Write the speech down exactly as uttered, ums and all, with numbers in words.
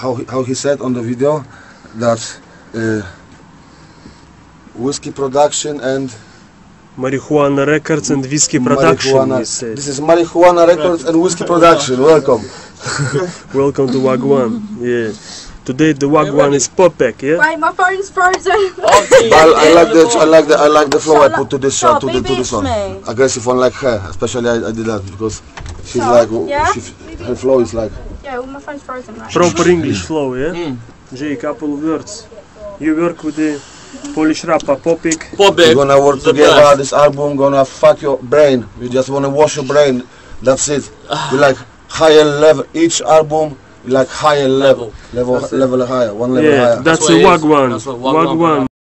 how he, how he said on the video that uh, whiskey production and Marijuana Records and Whiskey Production. Marijuana. This is Marijuana Records and Whiskey Production. Welcome. Welcome to Wagwan. Yeah. Today the Wagwan is Popek, yeah. Wait, my phone's frozen. I, I like the I like the I like the flow I put to this Shut shot to, up, the, to baby, this one. me. Aggressive one like her. Especially I, I did that because she's Shut like up, yeah? she, her flow is like. Yeah, well, my phone's frozen right Proper English flow, yeah. Mm. Jay, couple of words. You work with the Polish rapper Popek. We're gonna work the together. best. This album gonna fuck your brain. You just wanna wash your brain. That's it. We like higher level. Each album we like higher level, level, That's it. level higher, one level Yeah, higher. that's That's a what it is. Wagwan. That's what Wagwan Wagwan.